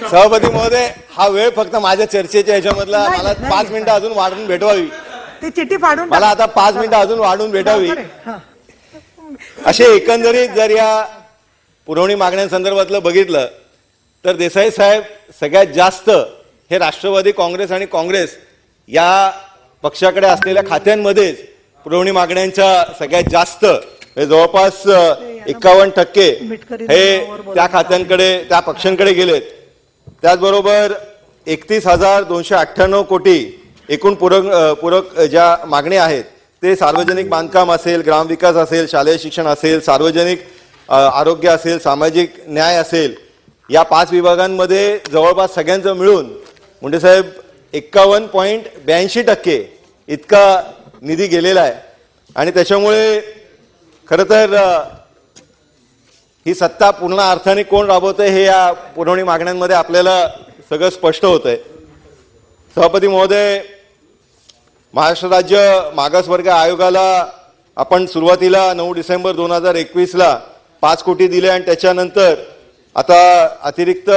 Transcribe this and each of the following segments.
सभापती महोदय, हा वेळ फक्त माझ्या चर्चेच्या ह्याच्यामधला मला 5 मिनिटं अजून वाढून भेटवावी. ती चिठ्ठी फाडून मला आता 5 मिनिटं अजून वाढून भेटावी. असे एकंदरीत जर या पुरवणी मागण्यांसंदर्भातलं बघितलं तर देसाई साहेब सगळ्यात जास्त हे राष्ट्रवादी काँग्रेस आणि काँग्रेस या पक्षाकडे असलेल्या खात्यांमध्येच पुरवणी मागण्यांच्या सगळ्यात जास्त जवळपास 51% हे त्या खात्यांकडे त्या पक्षांकडे गेलेत. त्याचबरोबर 31,298 कोटी एकूण पूरक ज्या मागण्या आहेत ते सार्वजनिक बांधकाम असेल, ग्रामविकास असेल, शालेय शिक्षण असेल, सार्वजनिक आरोग्य असेल, सामाजिक न्याय असेल, या 5 विभागांमध्ये जवळपास सगळ्यांचं मिळून मुंडे साहेब 51.82% इतका निधी गेलेला आहे. आणि त्याच्यामुळे खरं तर ही सत्ता पूर्ण अर्थाने कोण राबवतंय हे या पुरवणी मागण्यांमध्ये आपल्याला सगळं स्पष्ट होतंय. सभापती महोदय, महाराष्ट्र राज्य मागासवर्ग आयोगाला आपण सुरुवातीला 9 डिसेंबर 2021ला 5 कोटी दिले आणि त्याच्यानंतर आता अतिरिक्त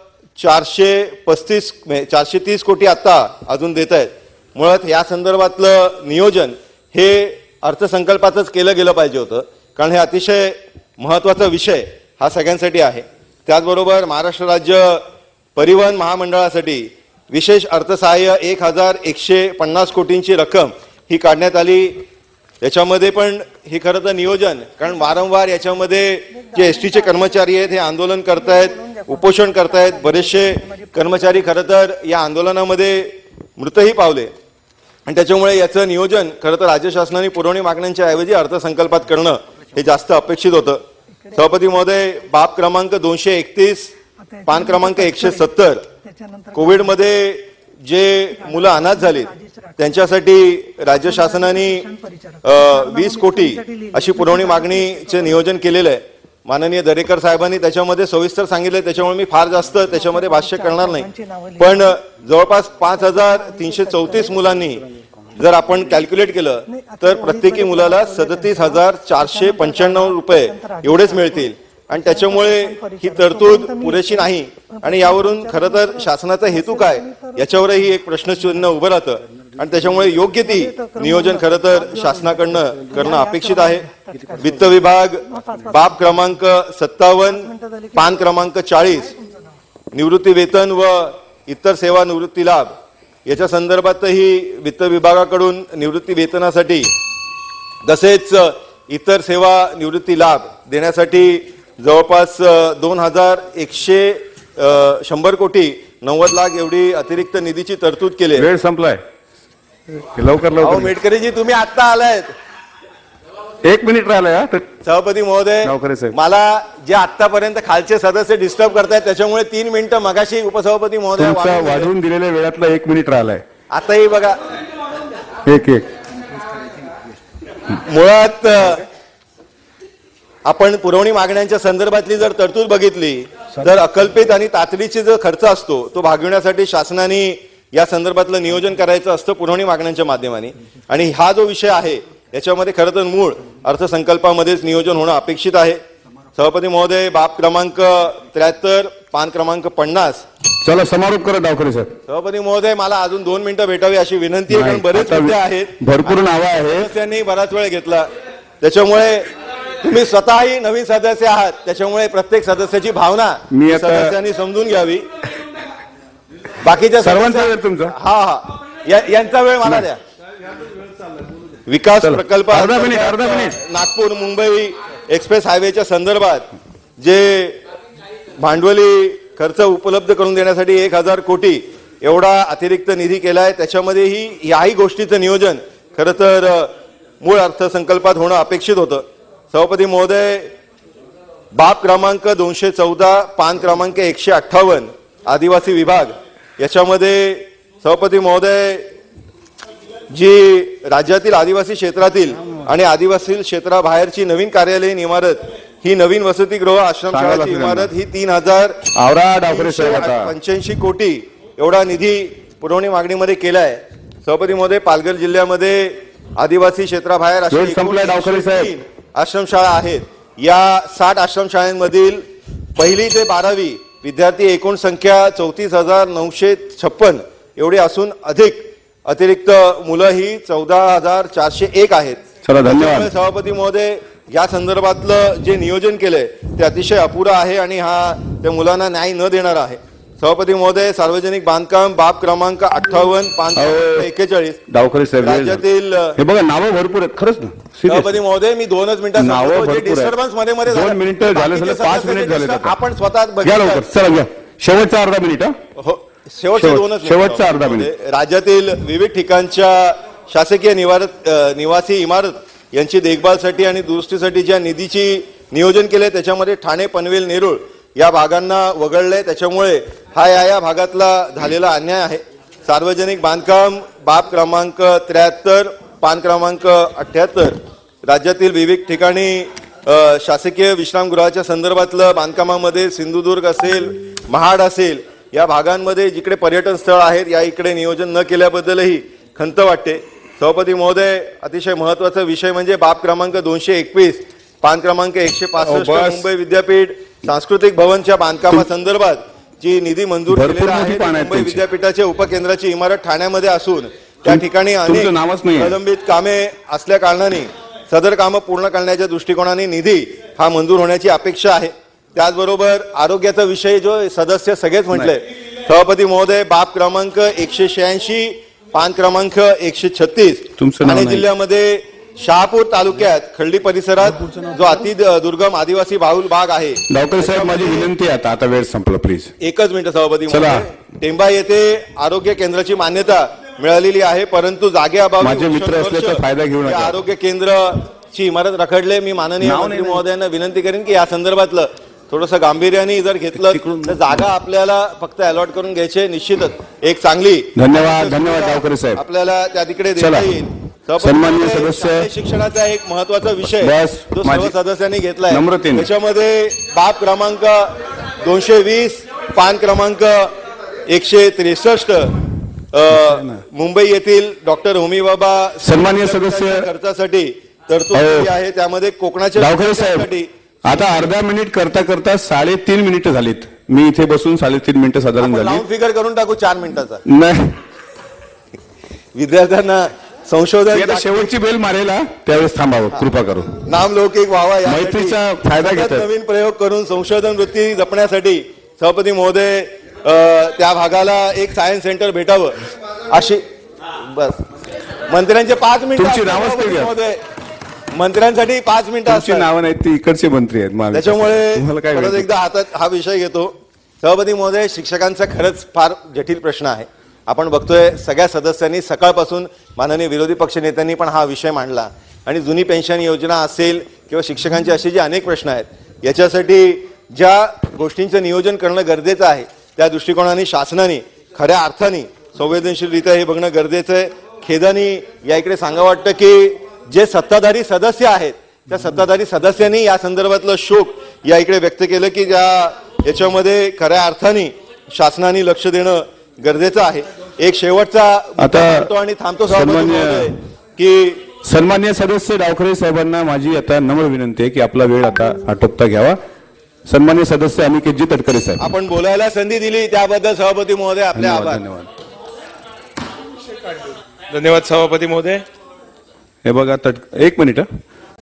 430 कोटी आता अजून देत आहेत. मुळात या संदर्भातलं नियोजन हे अर्थसंकल्पातच केलं गेलं पाहिजे होतं, कारण हे अतिशय महत्त्वाचा विषय हा सगळ्यांसाठी आहे. त्याचबरोबर महाराष्ट्र राज्य परिवहन महामंडळासाठी विशेष अर्थसहाय्य 1,150 कोटींची रक्कम ही काढण्यात आली. याच्यामध्ये पण हे खरं तर नियोजन, कारण वारंवार याच्यामध्ये जे एसटीचे कर्मचारी आहेत हे आंदोलन करतायत, उपोषण करतायत. बरेचसे कर्मचारी खरं तर या आंदोलनामध्ये मृतही पावले आणि त्याच्यामुळे याचं नियोजन खरं तर राज्य शासनाने पुरवणी मागण्यांच्या ऐवजी अर्थसंकल्पात करणं हे जास्त अपेक्षित होतं. सभापती महोदय, बाब क्रमांक 231, पान क्रमांक 170, कोविडमध्ये जे मुलं अनाथ झालीत त्यांच्यासाठी राज्य शासनाने 20 कोटी अशी पुरवणी मागणीचे नियोजन केलेलं आहे. माननीय दरेकर साहेबांनी त्याच्यामध्ये सविस्तर सांगितलं, त्याच्यामुळे मी फार जास्त त्याच्यामध्ये भाष्य करणार नाही. पण जवळपास 5,334 मुलांनी जर आपण कॅल्क्युलेट केलं तर प्रत्येकी मुलाला 37,495 रुपये एवढेच मिळतील. आणि त्याच्यामुळे ही तरतूद पुरेशी नाही आणि यावरून खरं तर शासनाचा हेतू काय याच्यावरही एक प्रश्नचिन्ह उभं राहतं. आणि त्याच्यामुळे योग्य ती नियोजन खरं तर शासनाकडनं करणं अपेक्षित आहे. वित्त विभाग बाब क्रमांक 57, पान क्रमांक 40, निवृत्ती वेतन व इतर सेवा निवृत्ती लाभ याच्या संदर्भातही वित्त विभागाकडून निवृत्ती वेतनासाठी तसेच इतर सेवा निवृत्ती लाभ देण्यासाठी जवळपास 2,100 कोटी 90 लाख एवढी अतिरिक्त निधीची तरतूद केली. वेळ संपलाय, लवकर लवकर. मेटकरीजी, तुम्ही आता आलायत, 1 मिनिट राहिलाय. सभापती महोदय, मला जे आतापर्यंत खालचे सदस्य डिस्टर्ब करतायत त्याच्यामुळे 3 मिनिटं मगाशी उपसभापती महोदय वाढवून दिलेल्या वेळातला 1 मिनिट राहिलाय. आताही बघा, एक मुळात आपण पुरवणी मागण्यांच्या संदर्भातली जर तरतूद बघितली तर अकल्पित आणि तातडीचा जो खर्च असतो तो भागविण्यासाठी शासनाने या संदर्भातलं नियोजन करायचं असतं पुरवणी मागण्यांच्या माध्यमाने. आणि हा जो विषय आहे याच्यामध्ये खरं तर मूळ अर्थसंकल्पामध्येच नियोजन होणं अपेक्षित आहे. सभापती महोदय, बाब क्रमांक 73, पान क्रमांक 50. चला समारोप करा डावकरे साहेब. सभापती महोदय, मला अजून 2 मिनिटं भेटावी अशी विनंती आहे, कारण बरेच मुद्दे आहेत, भरपूर नावं आहेत, त्यांनी बराच वेळ घेतला. त्याच्यामुळे तुम्ही स्वतःही नवीन सदस्य आहात, त्याच्यामुळे प्रत्येक सदस्याची भावना सदस्यांनी समजून घ्यावी. बाकीच्या सर्वांचा वेळ तुमचा. हा, यांचा वेळ मला द्या. विकास प्रकल्प अर्धा मिनिट. नागपूर मुंबई एक्सप्रेस हायवेच्या संदर्भात जे भांडवली खर्च उपलब्ध करून देण्यासाठी 1,000 कोटी एवढा अतिरिक्त निधी केलाय. त्याच्यामध्येही याही गोष्टीचं नियोजन खरं तर मूळ अर्थसंकल्पात होणं अपेक्षित होतं. सभापती महोदय, बाब क्रमांक 214, पान क्रमांक 158, आदिवासी विभाग याच्यामध्ये सभापती महोदय जी राज्यातील आदिवासी क्षेत्रातील आणि आदिवासी क्षेत्राबाहेरची नवीन कार्यालयीन इमारत ही नवीन वसतिगृह आश्रमशाळाची इमारत ही 3,085 कोटी एवढा निधी पुरवणी मागणीमध्ये केलाय. सभापती महोदय, पालघर जिल्ह्यामध्ये आदिवासी क्षेत्राबाहेर आश्रमशाळा आहेत. या 60 आश्रमशाळांमधील 1ली ते 12वी विद्यार्थी एकूण संख्या 34,956 एवढी असून अतिरिक्त मुलं ही 14,401 आहेत. चला, धन्यवाद. त्यामुळे सभापती महोदय, या संदर्भातलं जे नियोजन केलंय ते अतिशय अपुरं आहे आणि हा त्या मुलांना न्याय न देणारा आहे. सभापती महोदय, सार्वजनिक बांधकाम बाब क्रमांक 58 541 डावखरे साहेब वेळ झाला. राज्यातील हे बघा नावं भरपूर आहेत खरंच ना. Serious. सभापती महोदय, मी 2च मिनिटात नावं सांगतो. जे भरपूर आहेत. डिस्टर्बन्स मध्ये 2 मिनिटं झाले, बाकीचे 5 मिनिट झाले सदस्य आता. आपण स्वतः घ्या लवकर, बघितलं. चला घ्या. शेवटचा अर्धा मिनिट हा. हो, शेवटचे 2च मिनिटं. शेवटचा अर्धा मिनिट. राज्यातील विविध ठिकाणच्या शासकीय निवासी इमारत यांची देखभालसाठी आणि दुरुस्तीसाठी ज्या निधीची नियोजन केले त्याच्यामध्ये ठाणे, पनवेल, नेरूळ या भागांना वगळले. त्याच्यामुळे हा या भागातला झालेला अन्याय आहे. सार्वजनिक बांधकाम बाब क्रमांक 73 पान क्रमांक 78 राज्यातील विविध ठिकाणी शासकीय विश्रामगृहाच्या संदर्भातलं बांधकामामध्ये सिंधुदुर्ग असेल, महाड असेल या भागांमध्ये जिकडे पर्यटन स्थळ आहेत या इकडे नियोजन न केल्याबद्दलही खंत वाटते. सभापती महोदय, अतिशय महत्वाचा विषय म्हणजे बाब क्रमांक 221 पान क्रमांक 165 मुंबई विद्यापीठ सांस्कृतिक भवनच्या बांधकामासंदर्भात जी निधी मंजूर भरपूर केलेला मोठी आहे. पानं आहेत मुंबई त्यांची. विद्यापीठाच्या उपकेंद्राची इमारत ठाण्यामध्ये असून त्या ठिकाणी अनेक तुमचं नावच नाहीये. प्रलंबित कामे असल्या कारणाने सदर कामं पूर्ण करण्याच्या दृष्टिकोनाने निधी हा मंजूर होण्याची अपेक्षा आहे. त्याचबरोबर आरोग्याचा विषय जो सदस्य सगळेच म्हटले. सभापती महोदय, बाब क्रमांक 186 पान क्रमांक 136 तुमचं नाव ठाणे नाही. जिल्ह्यामध्ये शहापूर तालुक्यात खर्डी परिसरात जो अति दुर्गम आदिवासी बाहुल भाग आहे. डावखरे साहेब माझी विनंती आहे आता वेळ संपला प्लीज. एकच मिनिट सभापती चला. महोदय. टेंबा येथे आरोग्य केंद्राची मान्यता मिळालेली आहे, परंतु जागेअभावी माझे मित्र वर्षानुवर्ष असल्याचा फायदा घेऊ नका. या आरोग्य केंद्राची इमारत रखडले. मी माननीय नाव मंत्री नाही. महोदयांना विनंती करेन की या संदर्भातलं थोडंसं गांभीर्याने जर घेतलं तर जागा आपल्याला फक्त अलॉट करून घ्यायची. निश्चितच एक चांगली धन्यवाद डावखरे साहेब. आपल्याला त्या तिकडे चला. देता येईल. सभापती सन्माननीय महोदय, सदस्य. शालेय शिक्षणाचा एक महत्वाचा विषय बस, जो सर्व माझी- सदस्यांनी घेतलाय नम्रतेने. त्याच्यामध्ये बाब क्रमांक 220 पान क्रमांक 163 मुंबई येथील डॉक्टर होमी बाबा सन्माननीय सदस्य. खर्चासाठी तरतूद हो. केली आहे. त्यामध्ये कोकणाच्या डावखरे साहेब विद्यार्थ्यांसाठी आता अर्धा मिनिट करता करता 3.5 मिनिटं झालीत. मी इथे बसून 3.5 मिनिटं साधारण झाली. राऊंड फिगर करून टाकू 4 मिनिटाचा. नाही विद्यार्थ्यांना संशोधन मी आता शेवटची बेल मारेला त्यावेळेस थांबावं कृपा करून. नामलौकिक व्हावा यासाठी मैत्रीचा फायदा सतत घेतात. नवीन प्रयोग करून संशोधन वृत्ती जपण्यासाठी सभापती महोदय त्या भागाला एक सायन्स सेंटर भेटावं अशी. बस मंत्र्यांचे 5 मिनिटं तुमची असतात, नावं सभापती घ्या. महोदय. मंत्र्यांसाठी 5 मिनिटं तुमची असतात. नावं नाहीत ती इकडचे मंत्री आहेत महाविकास. त्याच्यामुळे तुम्हाला काय परत माहिती? एकदा हातात हा विषय घेतो. सभापती महोदय, शिक्षकांचा खरंच फार जटिल प्रश्न आहे. आपण बघतोय सगळ्या सदस्यांनी सकाळपासून माननीय विरोधी पक्षनेत्यांनी पण हा विषय मांडला आणि जुनी पेन्शन योजना असेल किंवा शिक्षकांचे असे जे अनेक प्रश्न आहेत याच्यासाठी ज्या गोष्टींचं नियोजन करणं गरजेचं आहे त्या दृष्टिकोनाने शासनाने खऱ्या अर्थाने संवेदनशीलरित्या हे बघणं गरजेचं आहे. खेदाने या इकडे सांगावं वाटतं की जे सत्ताधारी सदस्य आहेत त्या सत्ताधारी सदस्यांनी या संदर्भातलं शोक या इकडे व्यक्त केलं की याच्यामध्ये खऱ्या अर्थाने शासनाने लक्ष देणं गरजेचं आहे. एक शेवटचा मुद्दा मांडतो आणि थांबतो सभापती महोदय की सन्मान्य सदस्य डावखरे साहेबांना माझी आता नम्र विनंती आहे की आपला वेळ आता आटोपता घ्यावा. सन्मान्य सदस्य अनिकेतजी तटकरे साहेब. आपण बोलायला संधी दिली त्याबद्दल सभापती महोदय आपले धन्यवाद आभार. धन्यवाद. धन्यवाद सभापती महोदय. हे बघा एक मिनिट.